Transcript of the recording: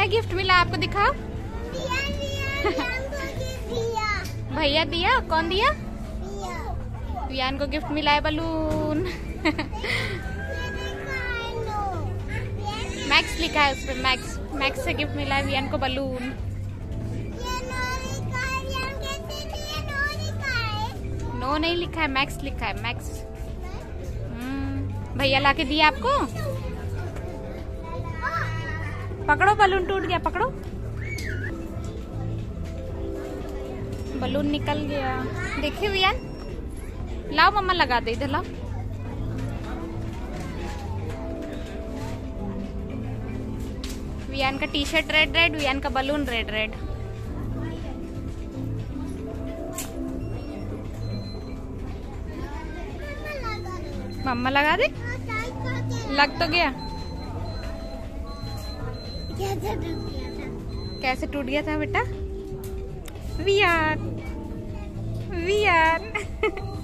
Gift मिला आपको, दिखाओ। भैया दिया, कौन दिया? वियान को गिफ्ट मिला है बलून। मैक्स लिखा है उस पे, मैक्स। मैक्स से गिफ्ट मिला है वियान को बलून। नो नहीं लिखा है, मैक्स लिखा है, मैक्स। भैया लाके दिया आपको। पकड़ो, बलून टूट गया, पकड़ो। बलून निकल गया, देखिए वियान। लाओ मम्मा लगा दे, इधर लाओ। वियान का T shirt red red, Viaan का बलून रेड रेड। मम्मा लगा दे। लग तो गया। कैसे टूट गया था बेटा? वियान, वियान।